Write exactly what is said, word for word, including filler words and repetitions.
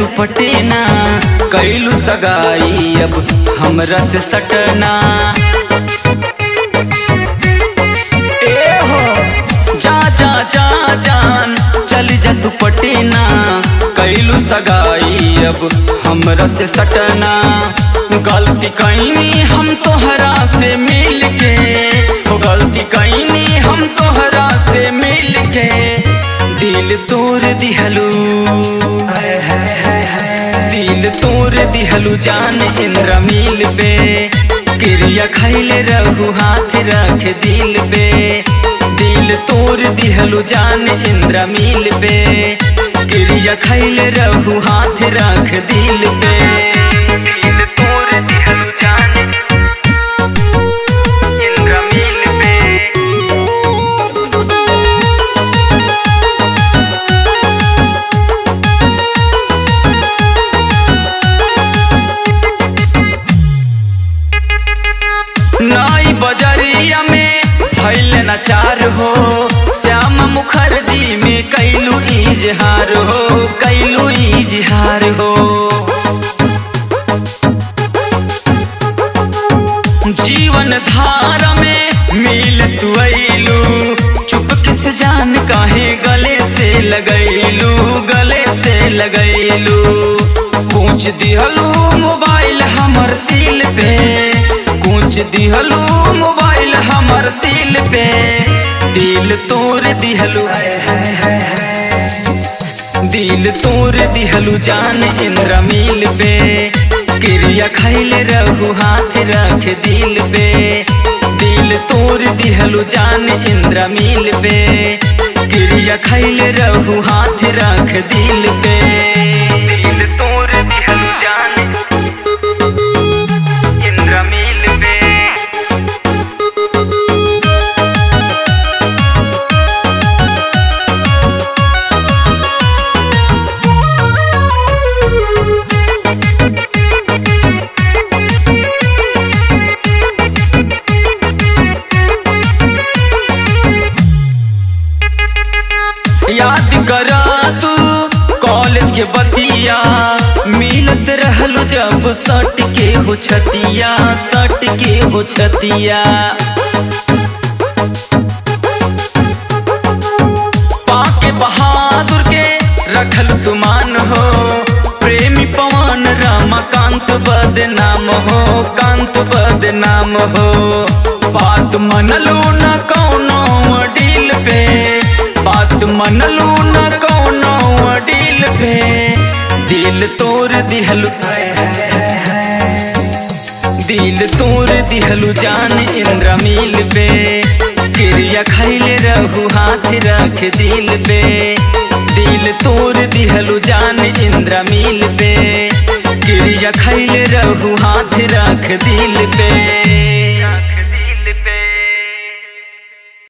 तू पटेना, कैलू सगाई अब हमरा से सटना। ए हो जा जा जा जान चल जा तू पटेना, कैलू सगाई अब हमरा से सटना। गलती कैनी हम तोहरा से मिल के, हो गलती कैनी हम तोहरा से मिल के, दिल तोड़ दिहलू दिल तोड़ दिहलू जान इंद्रा मिल पे। क्रिया खैले रहू हाथ रख दिल पे, दिल तोड़ दिहलू जान इंद्रा मिल पे। क्रिया खैले रहू हाथ रख दिल पे, दिल तोड़ दिहलू जान इंद्रा मिल पे। नाई बजरिया में भइल नचार हो, श्याम मुखर्जी में कैलू इजहार हो, कैलू इजहार हो। जीवन धारा में मिल तू अइलू, चुप किस जान काहे गले से लगैलू, गले से लगैलू। पूछ दिहलू मोबाइल हमर सील पे, पूछ दिहलू मोबाइल हमर सील पे, दिल तोड़ दिहलू दिल तोड़ दिहलू जान इंद्रा मिल पे। क्रिया खैले रहू हाथ रख दिल पे, दिल तोड़ दिहलू जान इंद्रा मिल पे। क्रिया खैले रहू हाथ रख दिल पे, दिल तोड़ दिहलू जान इंद्रा मिल पे। याद करा तू कॉलेज के बतिया, मिलत रहलू जब सट के हो छतिया, सट के हो छतिया। पाके बहादुर के रखल तुमान हो, प्रेमी पवन रमाकांत बदनाम हो, कांत बदनाम हो। बात मनलू न कौनो डील पे, बात मनलू न कौनो डील पे, दिल तोड़ दिहलू दिल तोड़ दिहलू जान इंद्रा मिल पे। क्रिया खैले रहू हाथ रख दिल पे, दिल तोड़ दिहलू जान इंद्रा मिल पे। क्रिया खैले रहू हाथ रख दिल पे।